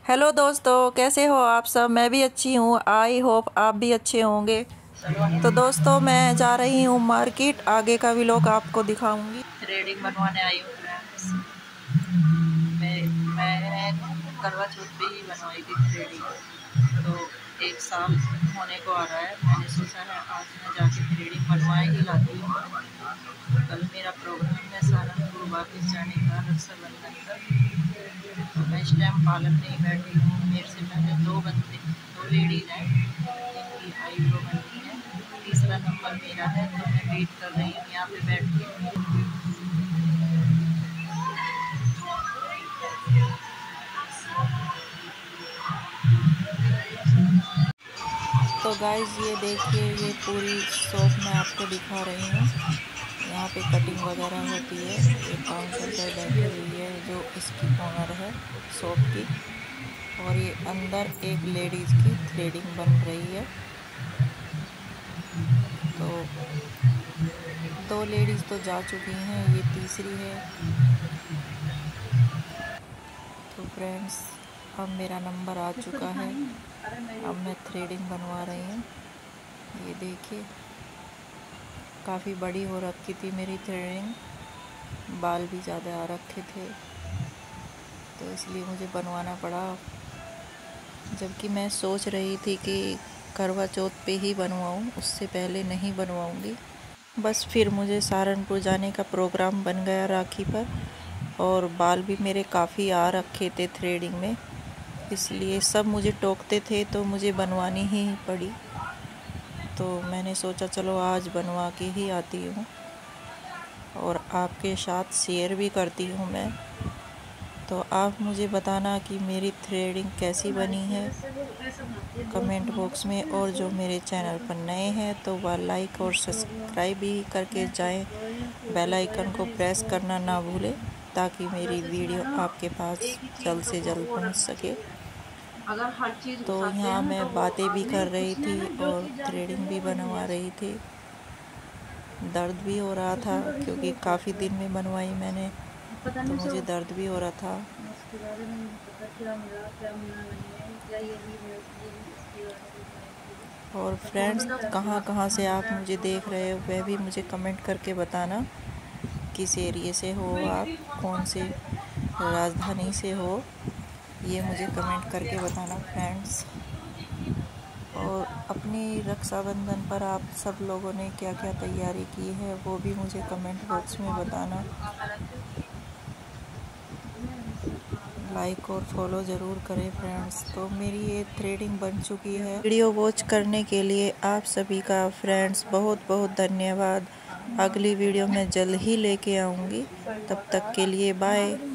Hello दोस्तों, कैसे हो आप सब। मैं भी अच्छी हूँ। आई होप आप भी अच्छे होंगे। तो दोस्तों, मैं जा रही हूँ मार्केट। आगे का व्लॉग आपको दिखाऊंगी। थ्रेडिंग बनवाने आई हूँ फ्रेंड्स। मैं करवा चौथ पे ही बनवाई थी थ्रेडिंग। तो 1 साल होने को आ रहा है। मैंने सोचा है आज मैं जाके थ्रेडिंग बनवाए ही लाती हूँ। कल मेरा प्रोग्राम है सहारनपुर वापस जाने का रक्षाबंधन का। तो मैं इस टाइम पार्लर में ही बैठी हूँ। मेरे से पहले दो लेडीज हैं जिनकी आईब्रो बननी है। तीसरा नंबर मेरा है, तो मैं वेट कर रही हूँ यहाँ पे बैठ के। तो गाइज ये देखिए, ये पूरी शॉप मैं आपको दिखा रही हूँ। यहाँ पे कटिंग वगैरह होती है। ये काउंटर पर बैठी हुई है जो इसकी ओनर है शॉप की। और ये अंदर एक लेडीज की थ्रेडिंग बन रही है। तो 2 लेडीज तो जा चुकी हैं, ये तीसरी है। तो फ्रेंड्स, अब मेरा नंबर आ चुका है। अब मैं थ्रेडिंग बनवा रही हूँ। ये देखिए, काफ़ी बड़ी हो रखी थी मेरी थ्रेडिंग। बाल भी ज़्यादा आ रखे थे, तो इसलिए मुझे बनवाना पड़ा। जबकि मैं सोच रही थी कि करवा चौथ पे ही बनवाऊँ, उससे पहले नहीं बनवाऊँगी। बस फिर मुझे सहारनपुर जाने का प्रोग्राम बन गया राखी पर। और बाल भी मेरे काफ़ी आ रखे थे थ्रेडिंग में, इसलिए सब मुझे टोकते थे, तो मुझे बनवानी ही पड़ी। तो मैंने सोचा चलो आज बनवा के ही आती हूँ और आपके साथ शेयर भी करती हूँ मैं। तो आप मुझे बताना कि मेरी थ्रेडिंग कैसी बनी है कमेंट बॉक्स में। और जो मेरे चैनल पर नए हैं तो वह लाइक और सब्सक्राइब भी करके जाएं। बेल आइकन को प्रेस करना ना भूलें, ताकि मेरी वीडियो आपके पास जल्द से जल्द पहुंच सके। अगर हर चीज़ तो घुसाते यहाँ हैं मैं तो वो बातें भी आदमी कर रही उसमें थी ना जो और चीज़ डालते थ्रेडिंग हैं भी वो नहीं बनवा ले रही सकते। थी। दर्द भी हो रहा था उसमें बड़ी क्योंकि सोच काफ़ी होता दिन है। में बनवाई मैंने, पता तो नहीं मुझे सब दर्द भी हो रहा था। उसके बारे में नहीं पता क्या मिला क्या मिला नहीं है, क्या ये भी इसके बारे में बताएंगे। और तो फ्रेंड्स, कहाँ कहाँ से आप मुझे देख रहे हो वह भी मुझे कमेंट करके बताना। किस एरिए से हो आप, कौन से राजधानी से हो, ये मुझे कमेंट करके बताना फ्रेंड्स। और अपनी रक्षाबंधन पर आप सब लोगों ने क्या क्या तैयारी की है वो भी मुझे कमेंट बॉक्स में बताना। लाइक और फॉलो ज़रूर करें फ्रेंड्स। तो मेरी ये थ्रेडिंग बन चुकी है। वीडियो वॉच करने के लिए आप सभी का फ्रेंड्स बहुत बहुत धन्यवाद। अगली वीडियो मैं जल्द ही लेके आऊँगी। तब तक के लिए बाय।